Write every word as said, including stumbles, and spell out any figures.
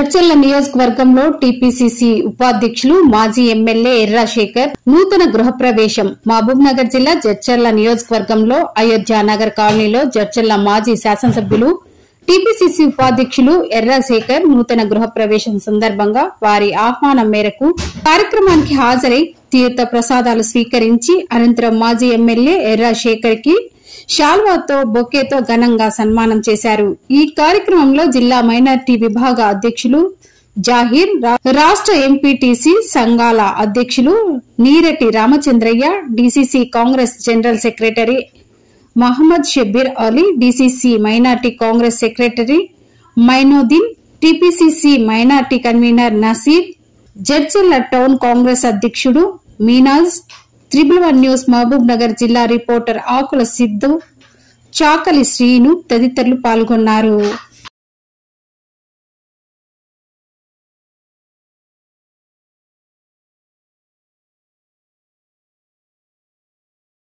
జడ్చర్ల నియోజకవర్గంలో టీపీసీసీ ఉపాధ్యక్షులు మాజీ ఎమ్మెల్యే ఎర్రా శేఖర్ నూతన గృహప్రవేశం. మహబూబ్ నగర్ జిల్లా జడ్చర్ల నియోజకవర్గంలో అయోధ్య నగర్ కాలనీలో జడ్చర్ల మాజీ శాసనసభ్యులు టీపీసీసీ ఉపాధ్యక్షులు ఎర్రా శేఖర్ నూతన గృహప్రవేశం సందర్భంగా వారి ఆహ్వానం మేరకు కార్యక్రమానికి హాజరై తీర్థ ప్రసాదాలు స్వీకరించి అనంతరం మాజీ ఎమ్మెల్యే ఎర్రా శేఖర్ కి శాల్వాతో బొకేతో ఘనంగా సన్మానం చేశారు. ఈ కార్యక్రమంలో జిల్లా మైనార్టీ విభాగ అధ్యక్షులు జాహీర్, రాష్ట్ర ఎంపీటీసీ సంఘాల అధ్యక్షులు Nirati Ramachandraiah, DCC Congress general secretary Mohammed Shabbir Ali, DCC minority Congress secretary Mainuddin, TPCC minority convener Naseer, Jadcherla town Congress అధ్యక్షుడు Minaj, triple one news Mahabubnagar జిల్లా రిపోర్టర్ ఆకుల సిద్దు, చాకలి శ్రీను తదితరులు పాల్గొన్నారు.